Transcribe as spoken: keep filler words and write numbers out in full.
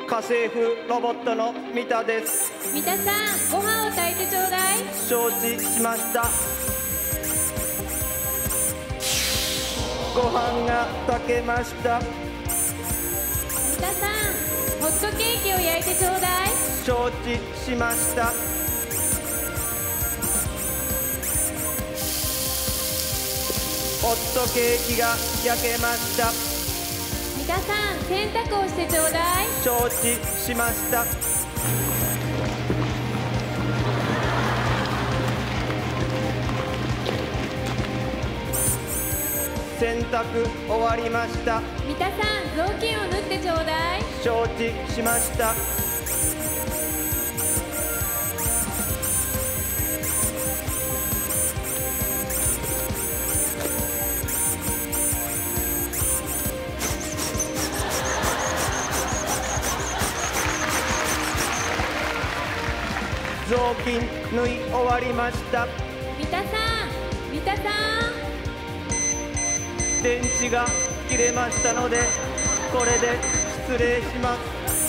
家政婦ロボットの三田です。 三田さん、ご飯を炊いてちょうだい。 承知しました。ご飯が炊けました。 三田さん、ホットケーキを焼いてちょうだい。 承知しました。ホットケーキが焼けました。 三田さん、洗濯をしてちょうだい。 承知しました。洗濯終わりました。 三田さん、雑巾を縫ってちょうだい。 承知しました。雑巾縫い終わりました。 三田さん、三田さん、 電池が切れましたので、これで失礼します。